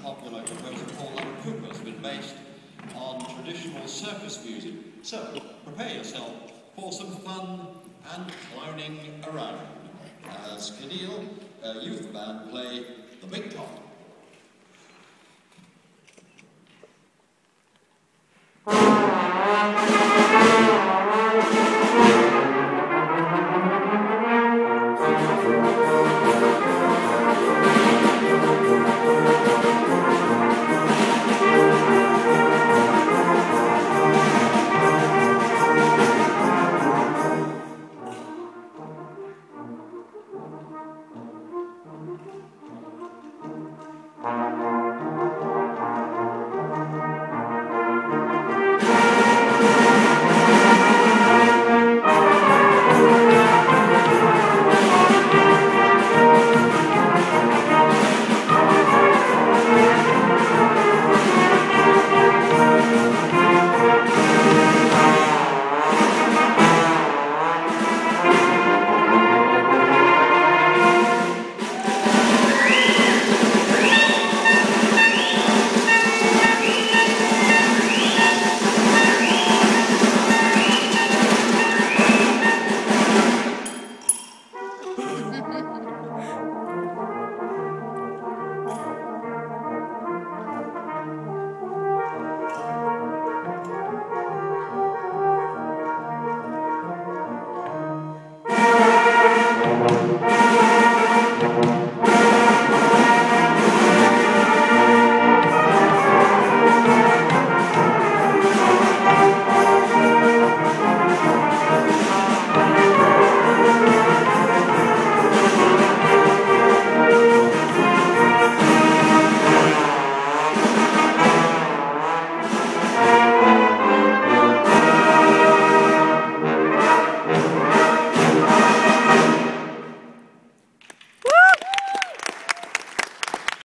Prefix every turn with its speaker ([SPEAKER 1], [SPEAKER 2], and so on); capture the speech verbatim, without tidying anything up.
[SPEAKER 1] popular composer Paul Cooper has been based on traditional circus music. So, prepare yourself for some fun and clowning around as Kinneil uh, Youth Band play The Big Top.